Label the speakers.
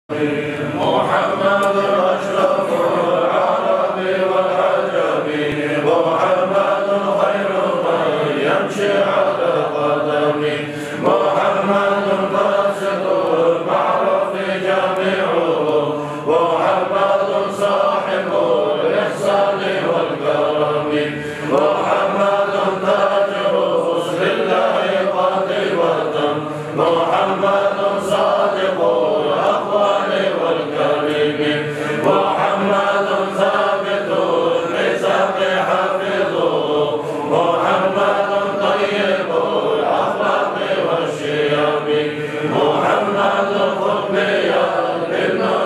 Speaker 1: محمد أشرف العرب والعجم، محمد خير من يمشي على قدمه، محمد قاصد المعروف جميعه، محمد صاحب الإحسان والكرم، محمد تاج حسن الله قد وتم، محمد صادق الأقوال والكريم، محمد ثابت الميثاق حافظه، محمد طيب الأخلاق والشيم، محمد قطبي النور